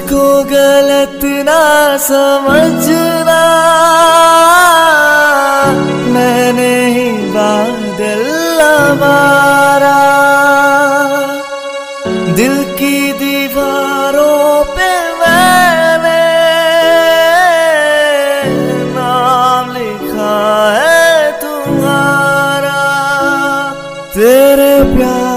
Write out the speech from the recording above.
मुझको गलत ना समझना, मैंने ही बादल मारा। दिल की दीवारों पे मैंने नाम लिखा है तुम्हारा। तेरे प्यार